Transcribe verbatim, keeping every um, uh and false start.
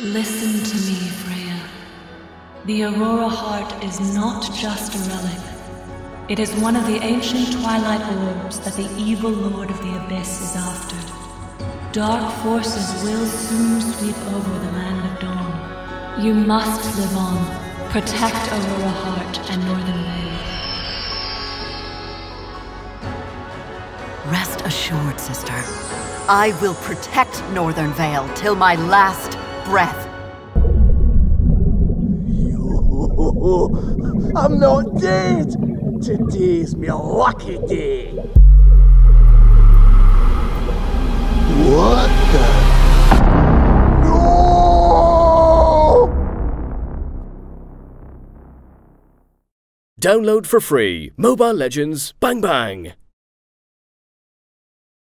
Listen to me, Freya. The Aurora Heart is not just a relic. It is one of the ancient twilight orbs that the evil Lord of the Abyss is after. Dark forces will soon sweep over the Land of Dawn. You must live on. Protect Aurora Heart and Northern Vale. Rest assured, sister. I will protect Northern Vale till my last breath. I'm not dead! Today's my lucky day! What the? No! Download for free Mobile Legends Bang Bang!